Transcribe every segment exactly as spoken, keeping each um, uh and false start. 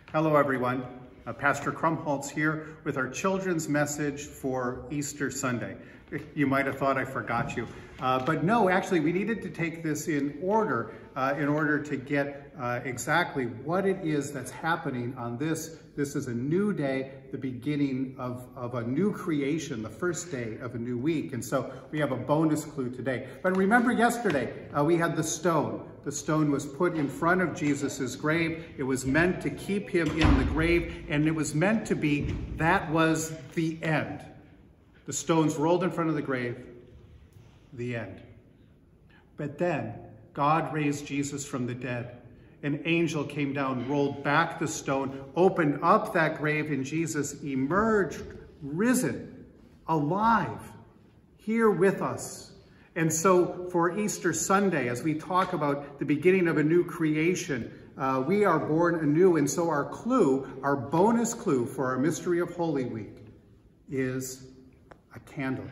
Hello everyone, uh, Pastor Krumholtz here with our children's message for Easter Sunday. You might have thought I forgot you, uh, but no, actually we needed to take this in order uh, in order to get uh, exactly what it is that's happening on this. This is a new day, the beginning of, of a new creation, the first day of a new week. And so we have a bonus clue today. But remember yesterday, uh, we had the stone. The stone was put in front of Jesus's grave. It was meant to keep him in the grave, and it was meant to be, that was the end. The stone's rolled in front of the grave, the end. But then God raised Jesus from the dead. An angel came down, rolled back the stone, opened up that grave, and Jesus emerged, risen, alive, here with us. And so for Easter Sunday, as we talk about the beginning of a new creation, uh, we are born anew. And so our clue, our bonus clue for our Mystery of Holy Week is a candle.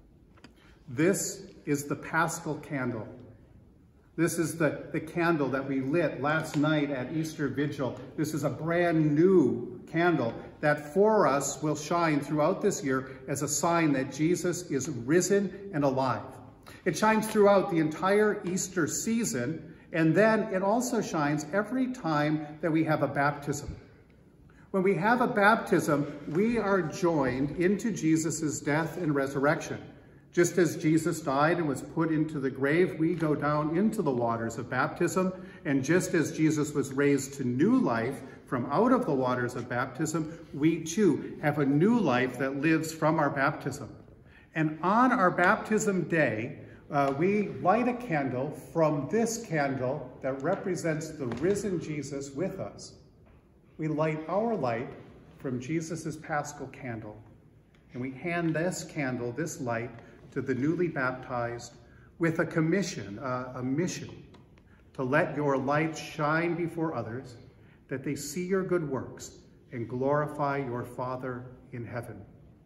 This is the Paschal candle. This is the, the candle that we lit last night at Easter Vigil. This is a brand new candle that for us will shine throughout this year as a sign that Jesus is risen and alive. It shines throughout the entire Easter season, and then it also shines every time that we have a baptism. When we have a baptism, we are joined into Jesus's death and resurrection. Just as Jesus died and was put into the grave, we go down into the waters of baptism. And just as Jesus was raised to new life from out of the waters of baptism, we too have a new life that lives from our baptism. And on our baptism day, uh, we light a candle from this candle that represents the risen Jesus with us. We light our light from Jesus's Paschal candle, and we hand this candle, this light, to the newly baptized with a commission, uh, a mission, to let your light shine before others, that they see your good works and glorify your Father in heaven.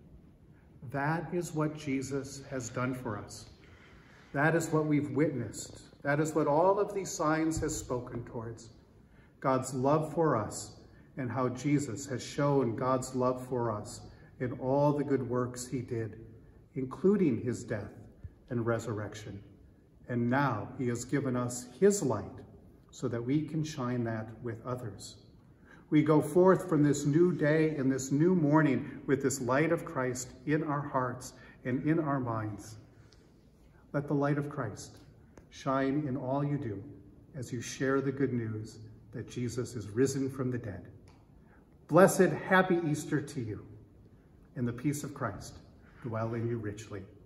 That is what Jesus has done for us. That is what we've witnessed. That is what all of these signs has spoken towards. God's love for us, and how Jesus has shown God's love for us in all the good works he did, including his death and resurrection. And now he has given us his light so that we can shine that with others. We go forth from this new day and this new morning with this light of Christ in our hearts and in our minds. Let the light of Christ shine in all you do as you share the good news that Jesus is risen from the dead. Blessed, happy Easter to you, and the peace of Christ dwell in you richly.